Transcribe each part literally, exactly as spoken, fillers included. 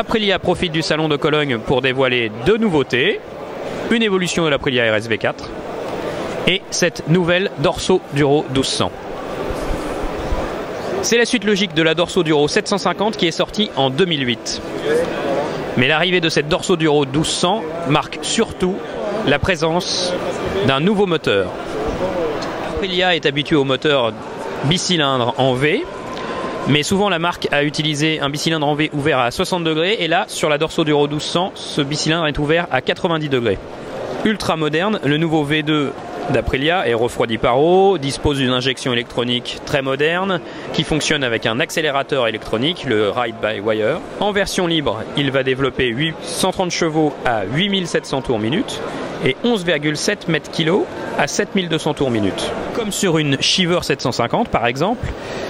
Aprilia profite du salon de Cologne pour dévoiler deux nouveautés, une évolution de l'Aprilia R S V quatre et cette nouvelle Dorso Duro douze cents. C'est la suite logique de la Dorso Duro sept cent cinquante qui est sortie en deux mille huit. Mais l'arrivée de cette Dorso Duro douze cents marque surtout la présence d'un nouveau moteur. Aprilia est habitué au moteur bicylindre en V, mais souvent la marque a utilisé un bicylindre en V ouvert à soixante degrés, et là, sur la Dorso Duro douze cents, ce bicylindre est ouvert à quatre-vingt-dix degrés. Ultra moderne, le nouveau V deux d'Aprilia est refroidi par eau, dispose d'une injection électronique très moderne qui fonctionne avec un accélérateur électronique, le Ride-by-Wire. En version libre, il va développer cent trente chevaux à huit mille sept cents tours minute et onze virgule sept mètres kilos à sept mille deux cents tours minute. Comme sur une Shiver sept cent cinquante par exemple,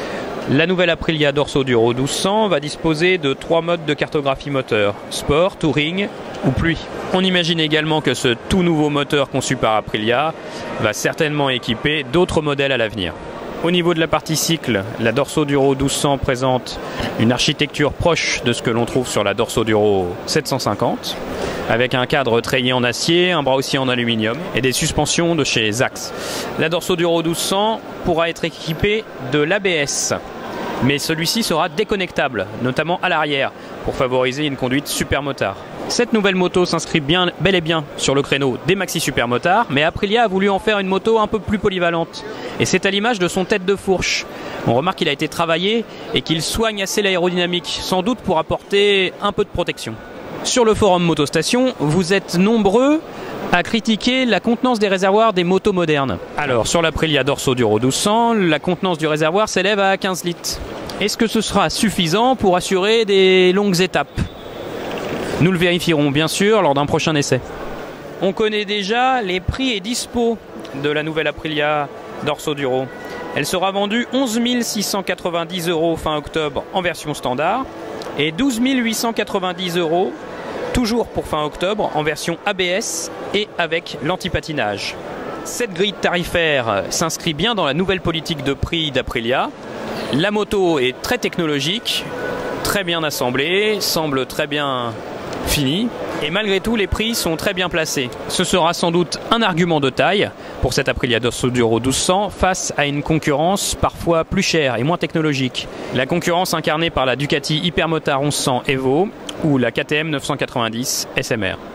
la nouvelle Aprilia Dorso Duro douze cents va disposer de trois modes de cartographie moteur, Sport, Touring ou Pluie. On imagine également que ce tout nouveau moteur conçu par Aprilia va certainement équiper d'autres modèles à l'avenir. Au niveau de la partie cycle, la Dorso Duro douze cents présente une architecture proche de ce que l'on trouve sur la Dorso Duro sept cent cinquante, avec un cadre treillé en acier, un bras aussi en aluminium et des suspensions de chez Zax. La Dorso Duro douze cents pourra être équipée de l'A B S, mais celui-ci sera déconnectable, notamment à l'arrière, pour favoriser une conduite supermotard. Cette nouvelle moto s'inscrit bien, bel et bien sur le créneau des maxi supermotards, mais Aprilia a voulu en faire une moto un peu plus polyvalente. Et c'est à l'image de son tête de fourche. On remarque qu'il a été travaillé et qu'il soigne assez l'aérodynamique, sans doute pour apporter un peu de protection. Sur le forum Motostation, vous êtes nombreux à critiquer la contenance des réservoirs des motos modernes. Alors, sur l'Aprilia Dorso Duro douze cents, la contenance du réservoir s'élève à quinze litres. Est-ce que ce sera suffisant pour assurer des longues étapes ? Nous le vérifierons bien sûr lors d'un prochain essai. On connaît déjà les prix et dispo de la nouvelle Aprilia Dorso Duro. Elle sera vendue onze mille six cent quatre-vingt-dix euros fin octobre en version standard et douze mille huit cent quatre-vingt-dix euros toujours pour fin octobre en version A B S et avec l'antipatinage. Cette grille tarifaire s'inscrit bien dans la nouvelle politique de prix d'Aprilia. La moto est très technologique, très bien assemblée, semble très bien finie, et malgré tout les prix sont très bien placés. Ce sera sans doute un argument de taille pour cette Aprilia Dorso Duro douze cents face à une concurrence parfois plus chère et moins technologique. La concurrence incarnée par la Ducati Hypermotard onze cents Evo ou la K T M neuf cent quatre-vingt-dix S M R.